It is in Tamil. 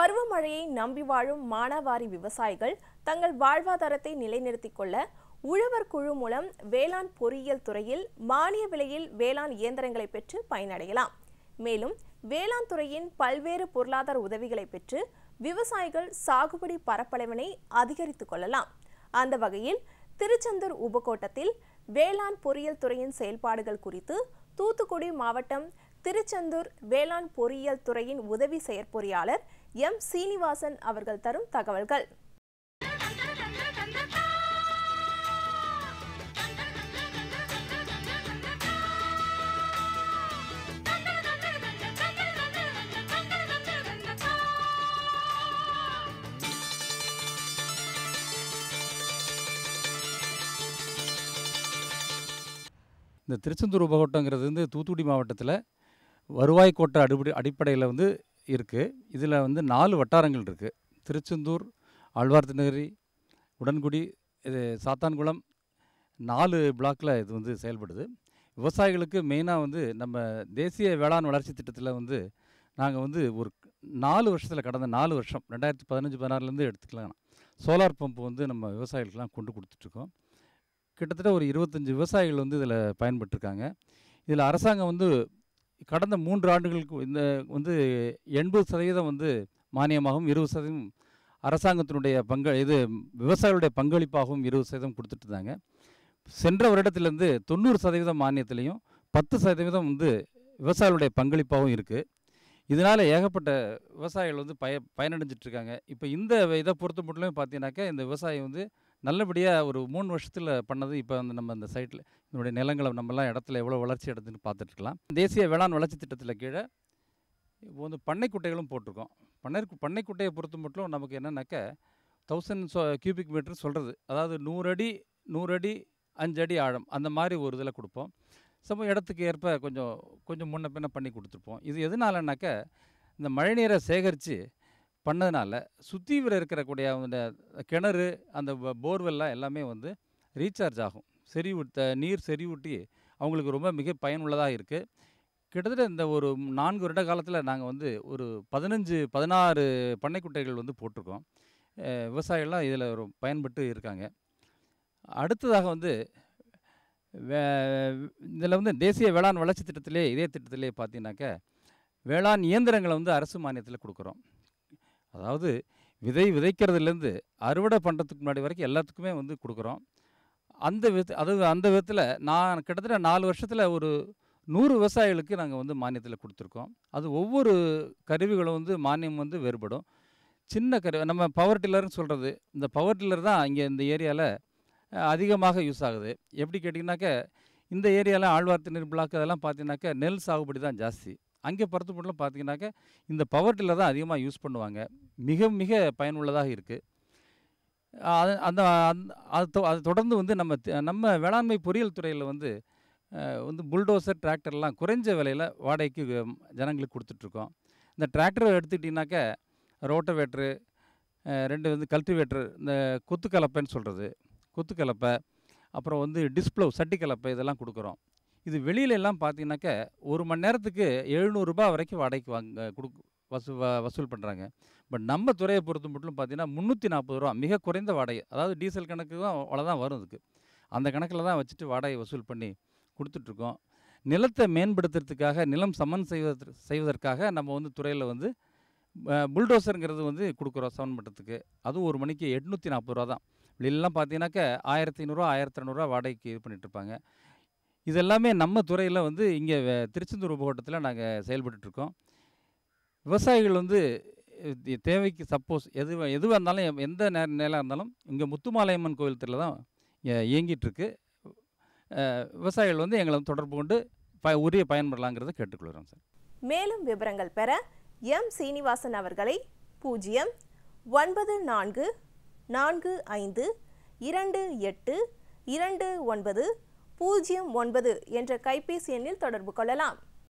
பருவமழையை நம்பி வாழும் மானாவாரி விவசாயிகள் தங்கள் வாழ்வாதாரத்தை நிலைநிறுத்திக் கொள்ள உழவர் குழு மூலம் வேளாண் பொறியியல் துறையில் மானிய விலையில் வேளாண் இயந்திரங்களை பெற்று பயனடையலாம். மேலும் வேளாண் துறையின் பல்வேறு பொருளாதார உதவிகளை பெற்று விவசாயிகள் சாகுபடி பரப்பளவினை அதிகரித்துக் கொள்ளலாம். அந்த வகையில் திருச்செந்தூர் உபகோட்டத்தில் வேளாண் பொறியியல் துறையின் செயல்பாடுகள் குறித்து தூத்துக்குடி மாவட்டம் திருச்செந்தூர் வேளாண் பொறியியல் துறையின் உதவி செயற்பொறியாளர் எம் சீனிவாசன் அவர்கள் தரும் தகவல்கள். இந்த திருச்செந்தூர் உபகோட்டங்கிறது தூத்துக்குடி மாவட்டத்தில் வருவாய் கோட்ட அடிப்படையில் இருக்குது. இதில் 4 வட்டாரங்கள் இருக்குது. திருச்செந்தூர், ஆழ்வார்த்தினகிரி, உடன்குடி, இது சாத்தான்குளம் 4 பிளாக்கில் இது செயல்படுது. விவசாயிகளுக்கு மெயினாக நம்ம தேசிய வேளாண் வளர்ச்சி திட்டத்தில் நாங்கள் ஒரு 4 வருஷத்தில் கடந்த 4 வருஷம் 2015-16 எடுத்துக்கலாம் சோலார் பம்ப் நம்ம விவசாயிகளுக்கெல்லாம் கொண்டு கொடுத்துட்ருக்கோம். கிட்டத்தட்ட ஒரு 25 விவசாயிகள் இதில் பயன்பட்டுருக்காங்க. இதில் அரசாங்கம் கடந்த 3 ஆண்டுகளுக்கு இந்த 80% மானியமாகவும் 20% அரசாங்கத்தினுடைய விவசாயிகளுடைய பங்களிப்பாகவும் 20% கொடுத்துட்டு இருந்தாங்க. சென்ற வருடத்திலேருந்து 90% மானியத்திலையும் 10% விவசாயிகளுடைய பங்களிப்பாகவும் இருக்குது. இதனால் ஏகப்பட்ட விவசாயிகள் பயனடைஞ்சிட்ருக்காங்க. இப்போ இந்த இதை பொறுத்த மட்டும் பார்த்தீங்கன்னாக்கா இந்த விவசாயி நல்லபடியாக ஒரு 3 வருஷத்தில் பண்ணது. இப்போ நம்ம அந்த சைட்டில் இதனுடைய நிலங்களை நம்மலாம் இடத்துல எவ்வளோ வளர்ச்சி அடைதுன்னு பார்த்துட்ருக்கலாம். தேசிய வேளாண் வளர்ச்சி திட்டத்தில் கீழே இப்போ பண்ணைக்குட்டைகளும் போட்டிருக்கோம். பண்ணைக்குட்டையை பொறுத்த மட்டும் நமக்கு என்னன்னாக்கா 1000 கியூபிக் மீட்டர் சொல்கிறது, அதாவது 100 அடி 5 அடி ஆழம் அந்த மாதிரி ஒரு இதில் கொடுப்போம். இடத்துக்கு ஏற்ப கொஞ்சம் முன்ன பின்ன பண்ணி கொடுத்துருப்போம். இது எதனாலனாக்கா இந்த மழைநீரை சேகரித்து பண்ணதுனால சுற்றியில் இருக்கக்கூடிய கிணறு அந்த போர்வெல்லாம் எல்லாமே ரீசார்ஜ் ஆகும். நீர் செறிவூட்டி அவங்களுக்கு ரொம்ப மிக பயனுள்ளதாக இருக்குது. கிட்டத்தட்ட இந்த ஒரு 4 வருட காலத்தில் நாங்கள் ஒரு 15-16 பண்ணைக்குட்டைகள் போட்டிருக்கோம். விவசாயிகள்லாம் இதில் ஒரு பயன்பட்டு இருக்காங்க. அடுத்ததாக இதில் தேசிய வேளாண் வளர்ச்சி திட்டத்திலே இதே திட்டத்திலே பார்த்தீங்கன்னாக்கா வேளாண் இயந்திரங்களை அரசு மானியத்தில் கொடுக்குறோம். அதாவது விதைக்கிறதுலேருந்து அறுவடை பண்ணுறதுக்கு முன்னாடி வரைக்கும் எல்லாத்துக்குமே கொடுக்குறோம். அந்த விதத்தில் நான் கிட்டத்தட்ட 4 வருஷத்தில் ஒரு 100 விவசாயிகளுக்கு நாங்கள் மானியத்தில் கொடுத்துருக்கோம். அது ஒவ்வொரு கருவிகளும் மானியம் வேறுபடும். சின்ன கருவி நம்ம பவர் டில்லர்னு சொல்கிறது, இந்த பவர் டில்லர் தான் இங்கே இந்த ஏரியாவில் அதிகமாக யூஸ் ஆகுது. எப்படி கேட்டிங்கனாக்கா இந்த ஏரியாவில் ஆழ்வார்த்தினீர் பிளாக் அதெல்லாம் பார்த்தீங்கன்னாக்கா நெல் சாகுபடி தான் ஜாஸ்தி. அங்கே பொறுத்த மட்டும் பார்த்தீங்கன்னாக்கா இந்த பவர் டில்லர் தான் அதிகமாக யூஸ் பண்ணுவாங்க. மிக மிக பயனுள்ளதாக இருக்குது. அது தொடர்ந்து நம்ம வேளாண்மை பொறியியல் துறையில் புல்டோசர் டிராக்டர்லாம் குறைஞ்ச விலையில் வாடகைக்கு ஜனங்களுக்கு கொடுத்துட்ருக்கோம். இந்த டிராக்டரை எடுத்துக்கிட்டிங்கனாக்கா ரோட்டோவேட்ரு 2 கல்டிவேட்ரு, இந்த கொத்து கலப்பைன்னு சொல்கிறது கொத்துக்கலப்பை, அப்புறம் டிஸ்ப்ளோ சட்டி கலப்பை இதெல்லாம் கொடுக்குறோம். இது வெளியிலெல்லாம் பார்த்தீங்கன்னாக்கா 1 மணி நேரத்துக்கு 700 ரூபாய் வரைக்கும் வாடகைக்கு வசூல் பண்ணுறாங்க. பட் நம்ம துறையை பொறுத்த மட்டும் பார்த்தீங்கன்னா 340 ரூபா மிக குறைந்த வாடகை. அதாவது டீசல் கணக்கு தான் அவ்வளோதான் வரும். இதுக்கு அந்த கணக்கில் தான் வச்சுட்டு வாடகை வசூல் பண்ணி கொடுத்துட்ருக்கோம். நிலத்தை மேம்படுத்துறதுக்காக நிலம் சமன் செய்வதற்காக நம்ம துறையில் புல்டோசருங்கிறது கொடுக்குறோம் சமன் பண்ணுறதுக்கு. அதுவும் 1 மணிக்கு 840 ரூபா தான். வெளியிலலாம் பார்த்தீங்கன்னாக்கா 1500 1200 வாடகைக்கு இது பண்ணிகிட்ருப்பாங்க. இதெல்லாமே நம்ம துறையில் இங்கே திருச்செந்தூர் உபகோட்டத்தில் நாங்கள் செயல்பட்டுருக்கோம். விவசாயிகள் தேவைக்கு சப்போஸ் எதுவாக இருந்தாலும் எந்த நிலம் இருந்தாலும் இங்கே முத்துமாலையம்மன் கோவில் தெருவில் தான் இயங்கிட்டுருக்கு. விவசாயிகள் எங்களை தொடர்பு கொண்டு உரிய பயன்படலாங்கிறத கேட்டுக்கொள்கிறோம் சார். மேலும் விவரங்கள் பெற எம் சீனிவாசன் அவர்களை 0945452829009 என்ற கைபேசி எண்ணில் தொடர்பு கொள்ளலாம்.